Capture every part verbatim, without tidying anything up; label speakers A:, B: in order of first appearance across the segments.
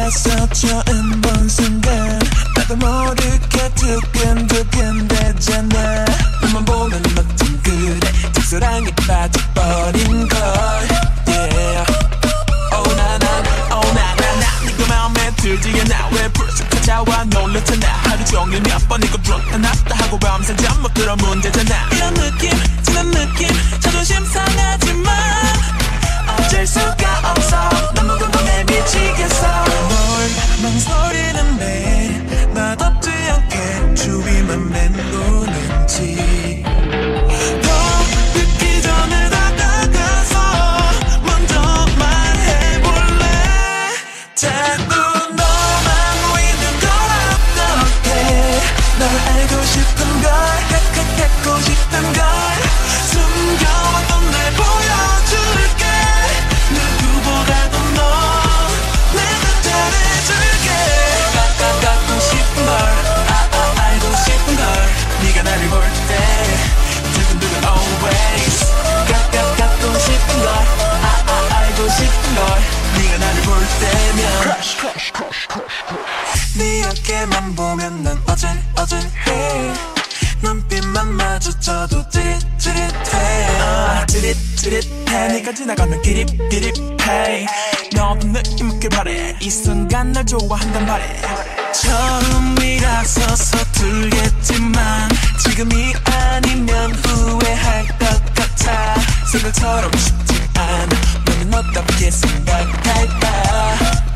A: 와서 처음 본 순간 나도 모르게 두근두근 되잖아. 너만 보면 어쩜 그래 첫사랑에 빠져버린 걸. Yeah. Oh na na oh na na na 네가 마음에 들지 않아. 왜 불쑥 찾아와 놀랬잖아. 하루 종일 몇 번 이거 drunk 났다 하고 밤새 잠 못 들어 문제잖아. 이런 느낌 지난 느낌 자존심 상하지만 어쩔 수가 없어. 너무 궁금해 미치겠어. 뭘 망설이는 매 맛없지 않게 주위만 맴도는지 더 늦기 전에 다가가서 먼저 말해볼래. 자꾸 너만 보이는 걸 어떡해. 널 알고 싶은 걸 갖고 싶은 걸 숨겨왔던 날 보여줄게. 누구보다도 너 내가 잘해줄게. 가, 갖고 싶은 걸 아, 아, 알고 싶은 걸 네가 나를 볼 때 두근두근 always. 가, 가, 갖고 싶은 걸 아, 아, 알고 싶은 걸 네가 나를 볼 때면 crush, crush, crush, crush. 네 어깨만 보면 난 어질어질해. 눈빛만 마주쳐도 찌릿찌릿해. 아, 찌릿찌릿해. 네가 지나가면 기립기립해. 너도 느낌 있길 바래. 이 순간 날 좋아한단 말해. 처음이라서 서툴겠지만 지금이 아니면 후회할 것 같아. 생각처럼 쉽지 않아. 너는 어떻게 생각할까.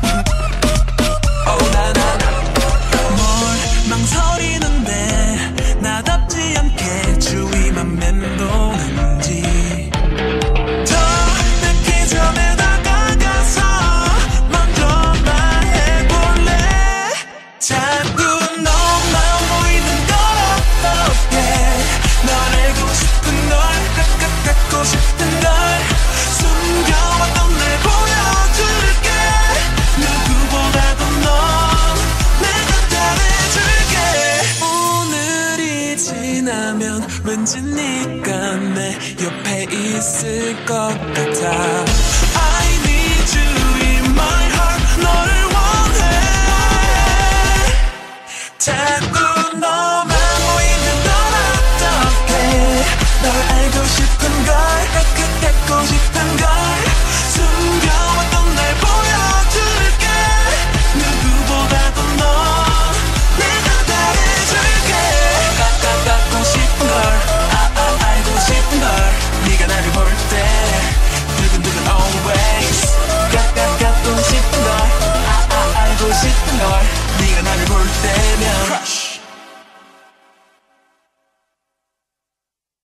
A: Oh na na na. 뭘 망설이는데 나답지 않게 주위만 맴도는지 더 늦기 전에 다가가서 먼저 말해볼래. 자꾸 너만 보이는 걸 어떡해. 널 알고 싶은 걸 갖고 싶은 걸 숨겨왔던 날 보여줄게. 누구보다도 넌 내가 잘해줄게. 오늘이 지나면 왠지 네가 내 옆에 있을 것 같아.